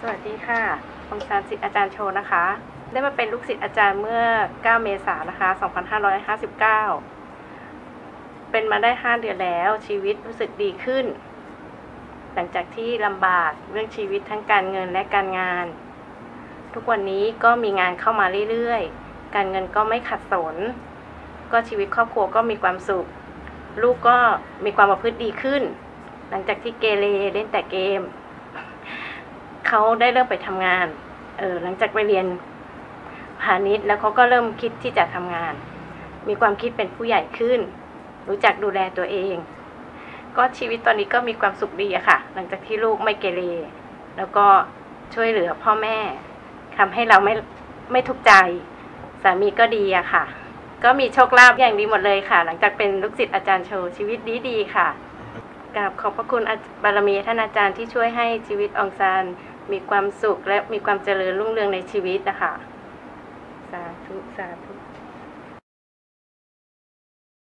สวัสดีค่ะองซานศิษย์อาจารย์โชนะคะ ได้มาเป็นลูกศิษย์อาจารย์เมื่อ 9 เมษายนนะคะ 2559 เป็นมาได้ 5 เดือนแล้วชีวิตรู้สึกดีขึ้น หลังจากที่ลำบากเรื่องชีวิตทั้งการเงินและการงาน ทุกวันนี้ก็มีงานเข้ามาเรื่อยๆ การเงินก็ไม่ขัดสน ก็ชีวิตครอบครัวก็มีความสุข ลูกก็มีความประพฤติดีขึ้น หลังจากที่เกเรเล่นแต่เกมเขาได้เริ่มไปทำงานหลังจากไปเรียนพาณิชย์แล้วเขาก็เริ่มคิดที่จะทำงาน มีความคิดเป็นผู้ใหญ่ขึ้น รู้จักดูแลตัวเอง ก็ชีวิตตอนนี้ก็มีความสุขดีอะค่ะ หลังจากที่ลูกไม่เกเรแล้วก็ช่วยเหลือพ่อแม่ทำให้เราไม่ทุกข์ใจสามีก็ดีอะค่ะ ก็มีโชคลาภอย่างดีหมดเลยค่ะ หลังจากเป็นลูกศิษย์อาจารย์โชชีวิตดีค่ะกราบขอบพระคุณบารมีท่านอาจารย์ที่ช่วยให้ชีวิตองซานมีความสุขและมีความเจริญรุ่งเรืองในชีวิตนะคะสาธุสาธุ